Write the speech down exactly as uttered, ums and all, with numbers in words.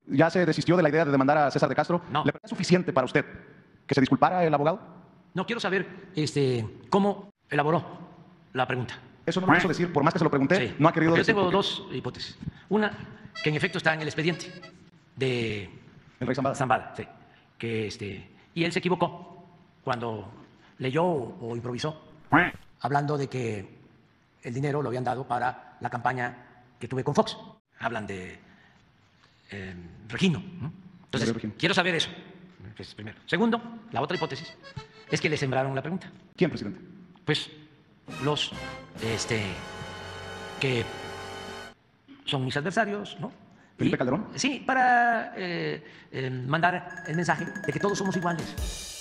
¿Ya se desistió de la idea de demandar a César de Castro? No. ¿Le parecía suficiente para usted que se disculpara el abogado? No, quiero saber este, cómo elaboró la pregunta. Eso no lo quiso decir, por más que se lo pregunté, Sí, no ha querido porque decir. Yo tengo por qué. dos hipótesis. Una, que en efecto está en el expediente de El rey Zambada. Zambada, sí, que este, y él se equivocó cuando leyó o improvisó, hablando de que el dinero lo habían dado para la campaña que tuve con Fox. Hablan de eh, Regino, ¿no? Entonces, Regino. quiero saber eso, pues, primero. Segundo, la otra hipótesis es que le sembraron la pregunta. ¿Quién, presidente? Pues los este, que son mis adversarios, ¿no? ¿Felipe Y- Calderón? Sí, para eh, eh, mandar el mensaje de que todos somos iguales.